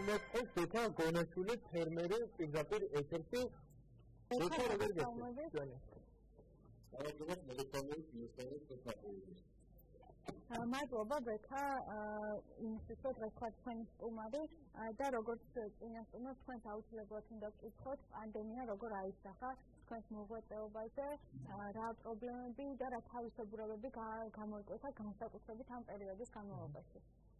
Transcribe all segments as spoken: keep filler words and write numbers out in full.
მომაწყობს ბექა გონაშვილი ფერმერი პირდაპირ ეთერში ბექა როგორ გესმის? აღარ მოგესალმებით მიესალმებით თქვენს. მადლობა ბექა იმისთვის რომ დღეს თქვენი სტუმარი და როგორც წინა სტუმარს თქვენს აუცილებლად უნდა ვკითხოთ პანდემია როგორ აისახა თქვენს მოღვაწეობაზე, რა პრობლემები და რა თავისებურებები გამოიკვეთა განსაკუთრებით ამ პერიოდის განმავლობაში.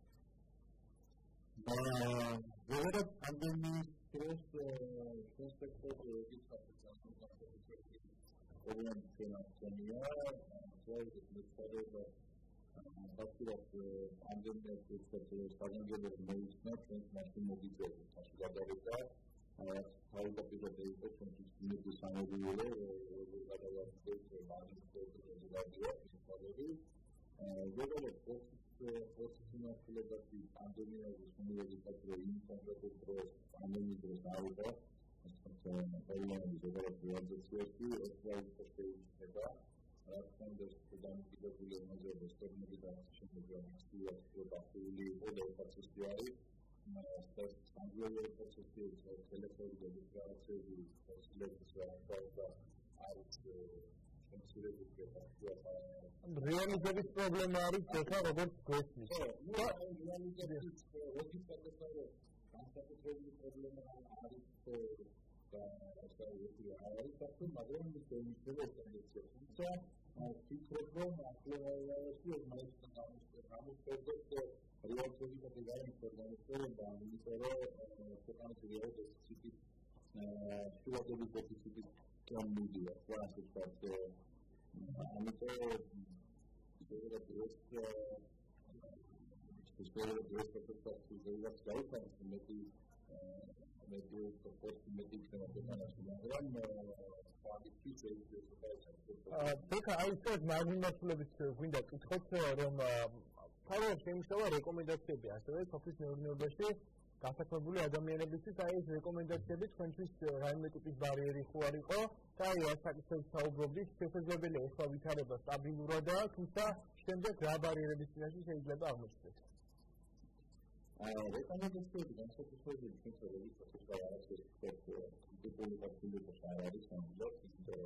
ზოგადად პანდემიის დროს ჩვენს სექტორში ეკითხა პრობლემები შემოგვიყვანია, სწორედ მეცხვარეობა ფაქტობრივად პანდემია შეცვალა საგანგებოდ მოიხსნა ჩვენს მასში მოგიწევს მასში გადავიდა თავდაპირველად იყო ჩვენთვის იმედი სამოღვაწეო გადავარდეთ პანდემიის გადავარდეთ ზოგადად პროფესიონალები პანდემიაზე შემოგვიყვანეთ რომ იმ კონკრეტულ დროს პანდემიის დროს ავიდა პრობლემები ზოგადად რეალიზაციაში ერთგვარად შეიქმნება რასთან დამოკიდებული იმაზე რესტორნები და შემოგვიყვანეთ პროფესიული იყო პროცესი არის ეს სამგლოვი პროცესი ტელეფონი და რეგისტრაციული პროცესები და არის რეალიზების პრობლემა არის ბექა როგორც გესმის. და რეალიზების ლოგისტიკის განსაკუთრებული პრობლემა არის და ასე არის თქო მაგრამ ის შეიძლება ტენდენცია თუმცა ფიქრობ რომ ახლოვანში მაინც გამოსწორდეს რეალიზების პრობლემა და იმიტომ რომ ქვეყნის რეალიზების ციკლის შუადღეობის დეფიციტის გამოდია ვასწრაფად ამიტომ ზოგადად ეს ისტორიულ პროცესებში ზოგადად გაიხსნა მეტი მეტი პროცესი მეტი შემოგვიყვანას მაგრამ ფაქტი შეიძლება ბექა აი ეს მაგნიტულობის გვინდა კითხოთ რომ თავად შემიშალა რეკომენდაციები ასევე სოფლის მეურნეობაში გასაქმებული ადამიანებისთვის აი ეს რეკომენდაციები თქვენთვის რაიმე ტიპის ბარიერი ხო არ იყო და აი ამ საკითხებს საუბრობდით შესაძლებელია ეხლა ვითარება სტაბილურადაა თუმცა შემდეგ რა ბარიერების წინაშე შეიძლება აღმოჩნდეს რეკომენდაციები განსაკუთრებით თუმცა რეგისტრაციის და არასდროს ტიპული პასუხი არ არის ამბობთ იმიტომ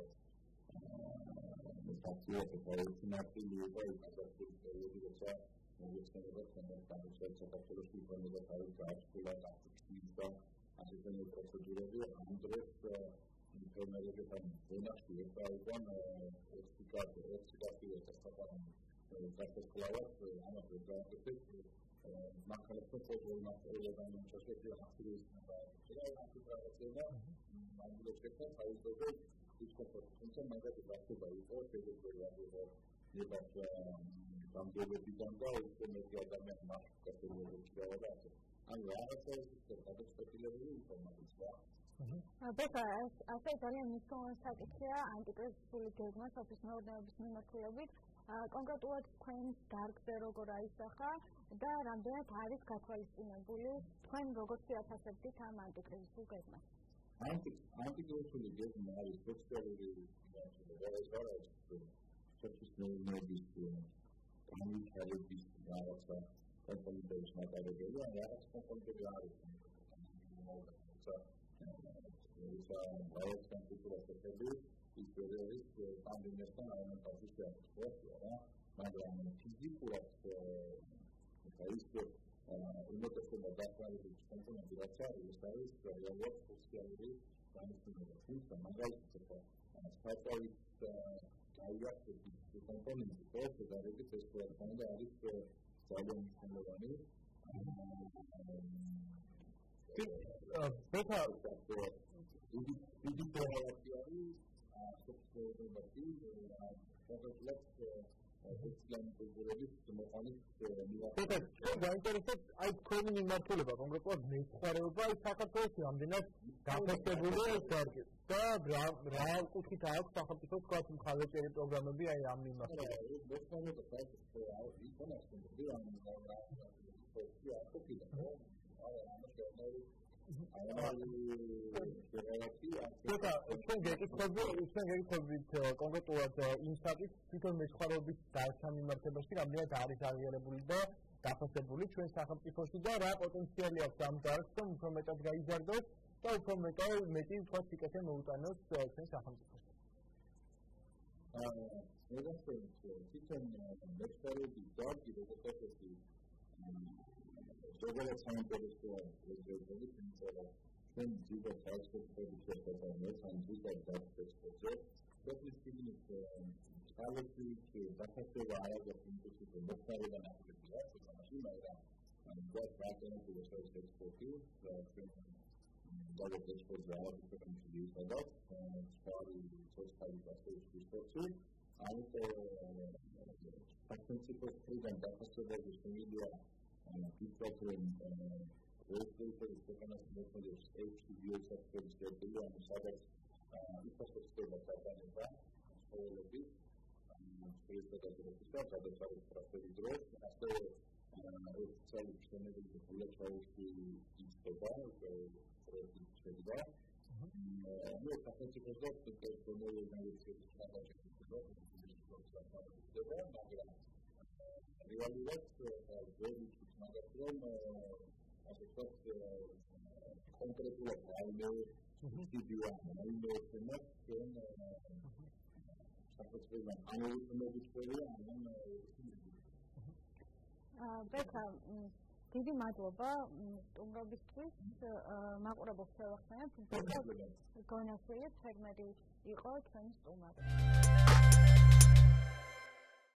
რომ ფაქტიურად პარალელიზმი იყო ის პერიოდი როცა მოგეცემოდა თქვენ გამოსვლა საქართველოს უბრალოდ არის გააშკულა ტაქტიკის და ასეთნი პროცედურები ამ დროს ინფორმაციებთან გონაშვილი ერთაიდან ექსპიკატ ექსპიკატი ესწრაფა გასაკლავად ამაზე გააკეთეს მახალხო პროგრამა მასწავლებლად ჩასწრაფი აქტივიზმი და ინფრასტრუქტურა მაგალითად თავისუფლად ისკოპოს თუმცა მაგათ გასწრება იყო შეიძლება იყოს ნებართვა გამგებებიდან და უცნაური ადამიანის მასშტაბებში გავიდა ასე. ანუ რაღაცა გადაწყვეტილებული ინფორმაცია. ბექა, ასე ძალიან მნიშვნელოვანი საკითხია ანტიკრიზისული გეგმა სოფლის მეურნეობის მიმართულებით. კონკრეტულად თქვენს დარგზე როგორ აისახა და რამდენად არის გათვალისწინებული თქვენ როგორც შეაფასებთ ამ ანტიკრიზისულ გეგმას? ანტიკრიზისული გეგმა არის სოციალური განვითარების სოფლის მეურნეობის განვითარების რაღაცა კომპონენტების მატარებელი ან რაღაც კომპონენტები არის თუმცა ესა ბაიოსთან კულტურასები ის არის პანდემიასთან არანაკლები შეახლოება რა მაგრამ ფიზიკურად ეს უმეტესობა დაკავებული კომპონენტი რაც არის ეს არის რეალურად სოციალური განვითარება თუმცა მაგალითად საწავლის გაიარსების კომპონენტი ყოველთვის არის ეს პროგრამა არის ძალიან მნიშვნელოვანი. ბექა დიდი დიდი პროგრამები ასოციირებები კონკრეტულად სოციალურ მოყანის ბექა გაინტერესებს აი თქვენი მიმართულება კონკრეტულად მეცხვარეობა აი საქართველოს რამდენად გაფართოებულია ეს დარგი და რა კუთხით აქვს სახელმწიფოს თქვა მხარდაჭერილი პროგრამები აი ამ მიმართულებით მეცხვარეობა საერთოდ იქონასწორდი ამ ბექა ჩვენ გეკითხებით ჩვენ გეკითხებით კონკრეტულად იმ საკითხს თვითონ მეცხვარეობის დარგთან მიმართებაში რამდენად არის აღიარებული და დაფასებული ჩვენ სახელმწიფოში და რა პოტენციალი აქვს ამ დარგს, რომ უფრო მეტად გაიზარდოს და უფრო მეტად მეტი თქვა სიკეთე მოუტანოს ჩვენ სახელმწიფოში. მე გასწორებით თვითონ მეცხვარეობის დარგი როგორც ესეთი ზოგადად საინტერესოა პროექტები, თუმცა ჩვენ ძირითადად საექსპერტების შესაძლებლობას ან ძირითადად დაფასებაზე პროფესიონალიზმის ალექტრიკი დაფასება არ აქვს ინტუიტივი მოხდარება ნაკლებია, თუმცა მაგრამ გვაქვს ალტერნატივა საექსპერტი და ჩვენ დავით ექსპერტი არაფერი სადაც სწორი სოციალური გასწავლისი ამიტომ პატენტის პროგრამ დაფასებაზე შემიძლია ფიქრობენ პროექტების ქვეყანას მოხდების ექს ბიოსაფრების წერტილი ამ სადაც ინფრასტრუქტურა სათანადო სკოლები პროექტების და გადასახადის პროცესის დროს ასევე ოფიციალური შენობები გულაჩაუში იწყება პროექტის შედგა მე სახელმწიფოს და პერსონალური ორგანიზაციის გადაჭრილება და მაგრამ რეალურად ვერ იცით მაგას რომ ასე ვთქვათ კონკრეტულად რაიმე ვიდეო რაიმე თემა ჩვენ საქართველოს ანალიზების სფეროა ან ბექა დიდი მადლობა სტუმრობისთვის მაყურებელს შევახსენებ გონაშვილი ფერმერი იყო ჩვენი სტუმარი